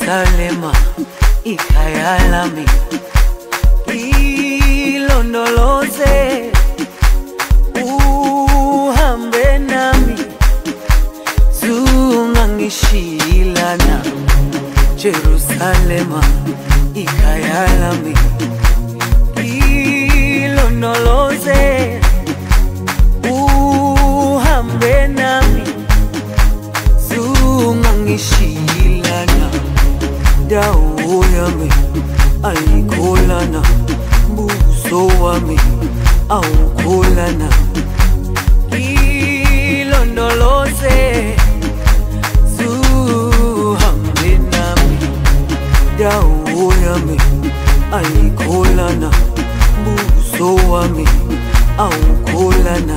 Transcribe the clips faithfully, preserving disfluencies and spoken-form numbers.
Jerusalema ikhaya lami, ilondoloze uhambe nami, zungangishilana. Jerusalema ikhaya lami, ilondoloze uhambe nami, zungangishilana. Dawo yami ayikholana, buso wami awukholana. Ilondoloze zuhambe nami, dawo yami ayikholana, buso wami awukholana.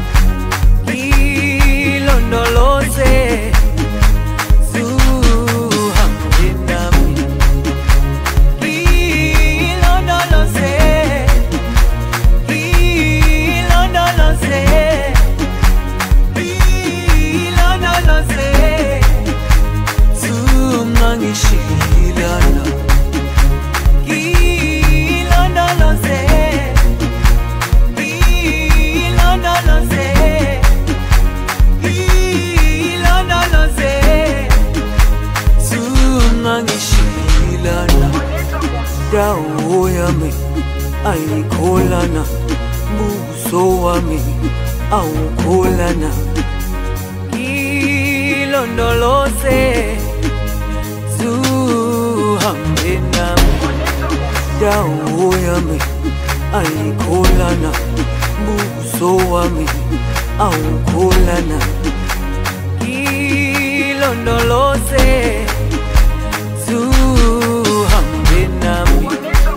Ilondoloze ngishilana, ilondoloze, ilondoloze, ilondoloze, zungangishilana. Dawo yami ayikholana, buso wami awukholana. Ilondoloze zuhambe nami, dawo yami ayikholana, buso wami awukholana. Ilondoloze zuhambe nami.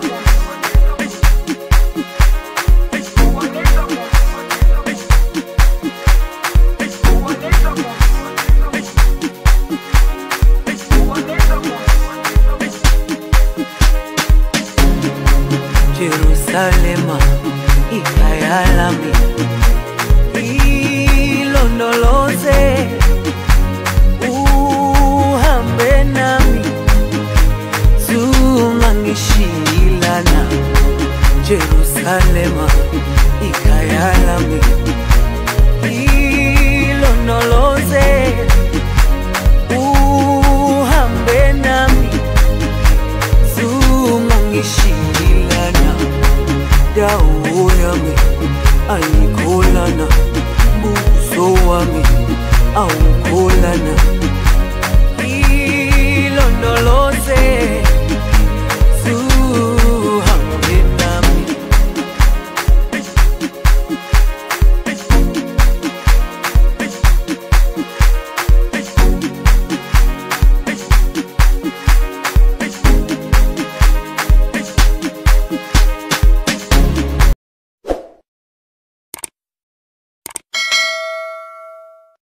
Jerusalema ikhaya lami, ilondoloze uhambe nami, zungangishilana. Jerusalema ikhaya lami, ilondoloze uhambe nami, zungangishilana. Dawo yami ayikholana, buso wami awukholana. Ilondoloze